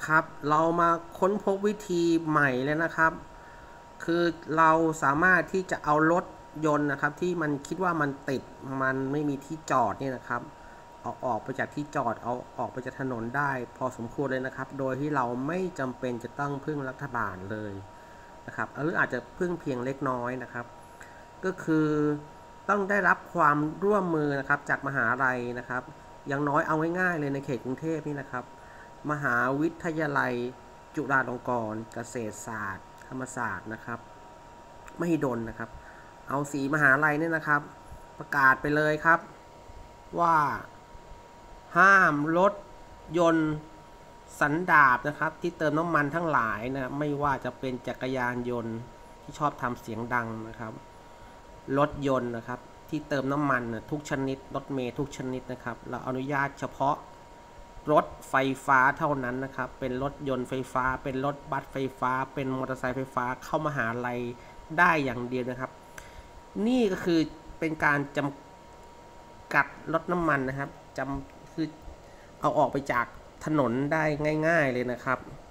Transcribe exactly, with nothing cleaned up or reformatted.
ครับเรามาค้นพบวิธีใหม่เลยนะครับคือเราสามารถที่จะเอารถยนต์นะครับที่มันคิดว่ามันติดมันไม่มีที่จอดเนี่ยนะครับเอาออกไปจากที่จอดเอาออกไปจากถนนได้พอสมควรเลยนะครับโดยที่เราไม่จำเป็นจะต้องพึ่งรัฐบาลเลยนะครับหรืออาจจะพึ่งเพียงเล็กน้อยนะครับก็คือต้องได้รับความร่วมมือนะครับจากมหาลัยนะครับอย่างน้อยเอาง่ายๆเลยในเขตกรุงเทพนี่นะครับมหาวิทยาลัยจุฬาลงกรณ์เกษตรศาสตร์ธรรมศาสตร์นะครับมหิดลนะครับเอาสีมหาลัยเนี่ยนะครับประกาศไปเลยครับว่าห้ามรถยนต์สันดาปนะครับที่เติมน้ำมันทั้งหลายนะไม่ว่าจะเป็นจักรยานยนต์ที่ชอบทำเสียงดังนะครับรถยนต์นะครับที่เติมน้ำมันทุกชนิดรถเมล์ทุกชนิดนะครับเราอนุญาตเฉพาะรถไฟฟ้าเท่านั้นนะครับเป็นรถยนต์ไฟฟ้าเป็นรถบัสไฟฟ้าเป็นมอเตอร์ไซค์ไฟฟ้าเข้ามหาลัยได้อย่างเดียวนะครับนี่ก็คือเป็นการจำกัดรถน้ำมันนะครับจำคือเอาออกไปจากถนนได้ง่ายๆเลยนะครับ